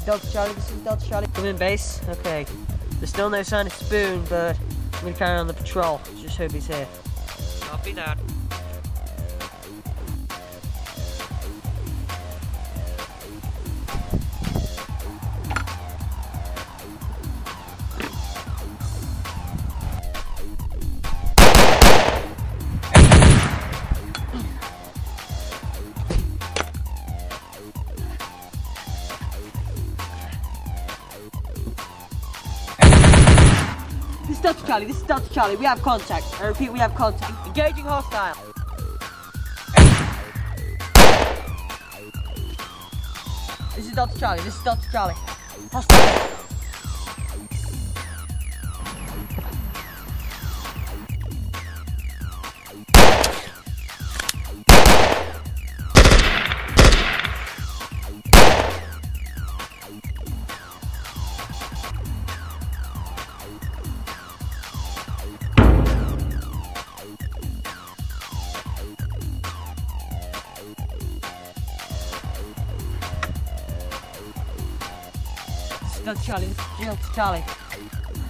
Delta Charlie, this is Delta Charlie. Come in, base. Okay. There's still no sign of Spoon, but I'm going to carry on the patrol. Just hope he's here. Copy that. This is Delta Charlie, this is Delta Charlie. We have contact. I repeat, we have contact. Engaging hostile. This is Delta Charlie, this is Delta Charlie. Hostile. Delta Charlie, this is Delta Charlie.